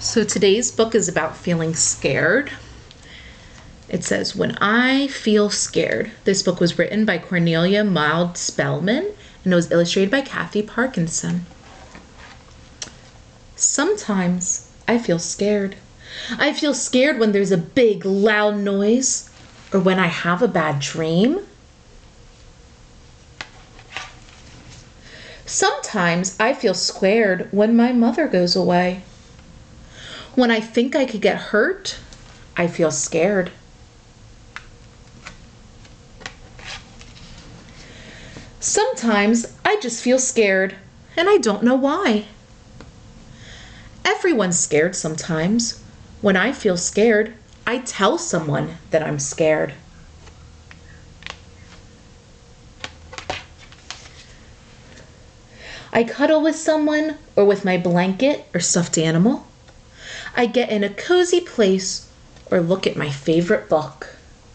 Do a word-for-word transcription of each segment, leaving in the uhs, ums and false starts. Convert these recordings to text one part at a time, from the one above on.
So today's book is about feeling scared. It says, When I Feel Scared. This book was written by Cornelia Mild Spellman and it was illustrated by Kathy Parkinson. Sometimes I feel scared. I feel scared when there's a big, loud noise or when I have a bad dream. Sometimes I feel scared when my mother goes away. When I think I could get hurt, I feel scared. Sometimes I just feel scared and I don't know why. Everyone's scared sometimes. When I feel scared, I tell someone that I'm scared. I cuddle with someone or with my blanket or stuffed animal. I get in a cozy place or look at my favorite book.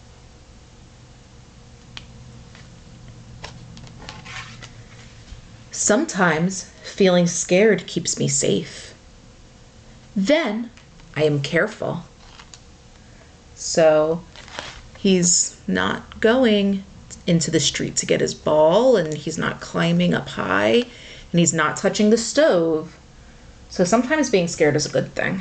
Sometimes feeling scared keeps me safe. Then I am careful. So he's not going into the street to get his ball, and he's not climbing up high, and he's not touching the stove. So sometimes being scared is a good thing.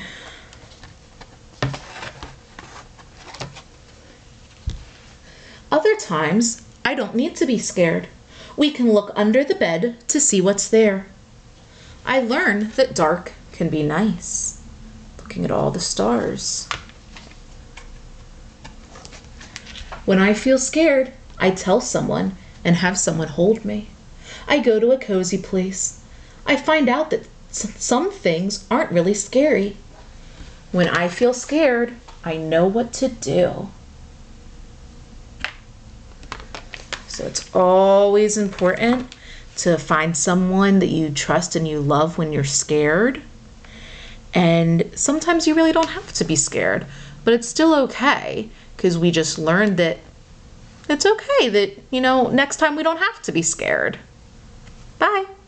Other times, I don't need to be scared. We can look under the bed to see what's there. I learned that dark can be nice. Looking at all the stars. When I feel scared, I tell someone and have someone hold me. I go to a cozy place. I find out that some things aren't really scary. When I feel scared, I know what to do. So it's always important to find someone that you trust and you love when you're scared. And sometimes you really don't have to be scared, but it's still okay because we just learned that it's okay that, you know, next time we don't have to be scared. Bye.